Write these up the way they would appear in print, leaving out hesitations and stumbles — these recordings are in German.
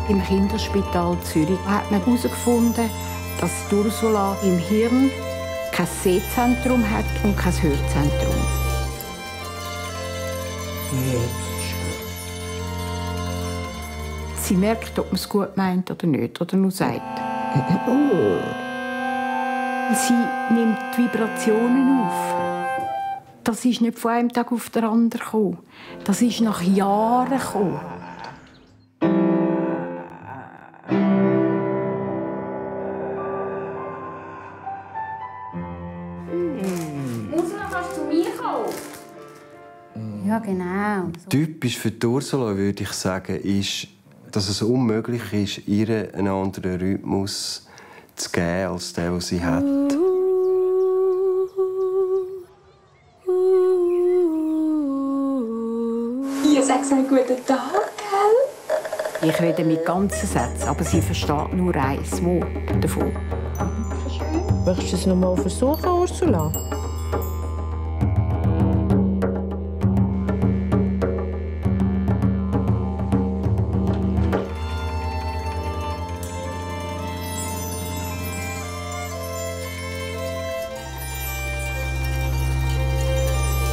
Im Kinderspital Zürich hat man herausgefunden, dass Ursula im Hirn kein Sehzentrum hat und kein Hörzentrum. Sie merkt, ob man es gut meint oder nicht, oder nur sagt. Sie nimmt die Vibrationen auf. Das ist nicht von einem Tag auf den anderen gekommen. Das ist nach Jahren gekommen. Ursula, kannst du zu mir kommen? Ja, genau. Typisch für die Ursula, würde ich sagen, ist, dass es unmöglich ist, ihr einen anderen Rhythmus zu geben, als den sie hat. Ihr sagt einen guten Tag, gell? Ich rede mit ganzen Sätzen, aber sie versteht nur ein Wort davon. Möchtest du es noch mal versuchen, Ursula?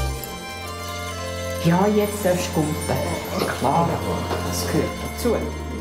Ja, jetzt darfst du gumpen. Klar, das gehört dazu.